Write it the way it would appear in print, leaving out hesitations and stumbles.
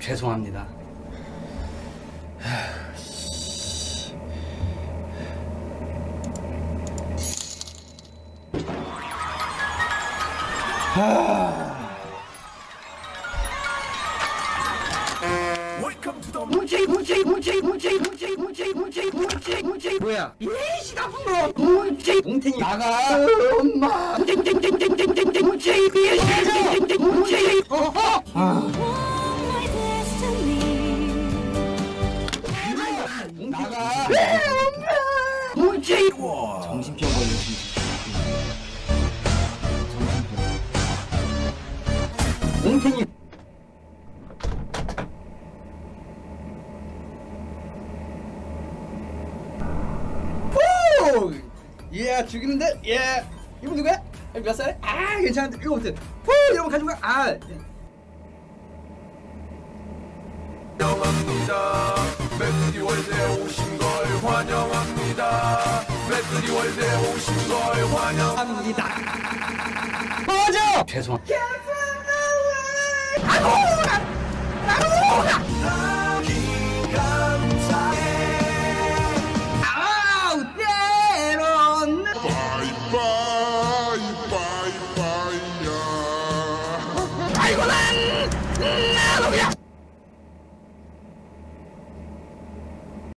죄송합니다. 뭐야? 이씨 나쁜 놈! 뭉탱이 나가! 엄마! 나가! 정신병 걸렸지. 뭉탱이 예, 죽이는데? 예. 이분 누구야? 몇 살에? 아, 괜찮은데. 이거 어때? 후! 이러면 가지고 가. 아. 환영합니다. 메뚜기 월드에 오신 걸 환영합니다. 메뚜기 월드에 오신 걸 환영합니다. 꺼져! 죄송합니다.